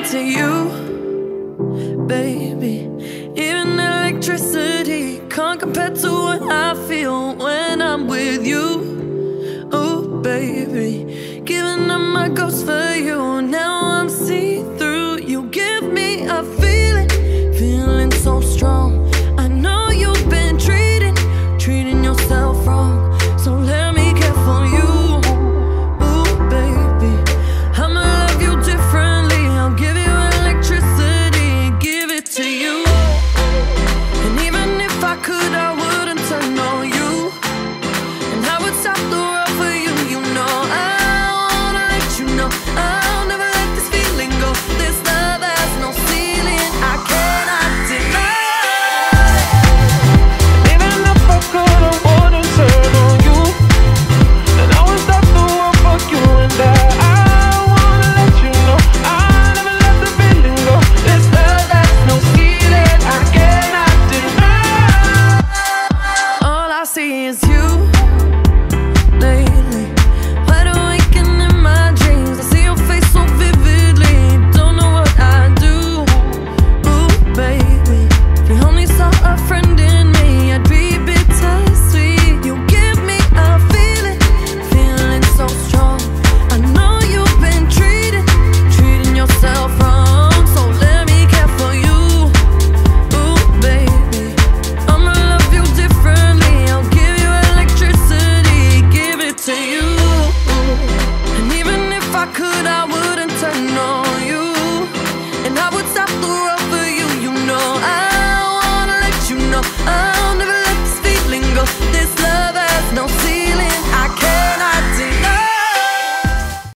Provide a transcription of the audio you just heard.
to you, baby. Even electricity can't compare to what I feel when I'm with you. Oh, baby, giving up my ghost for you now.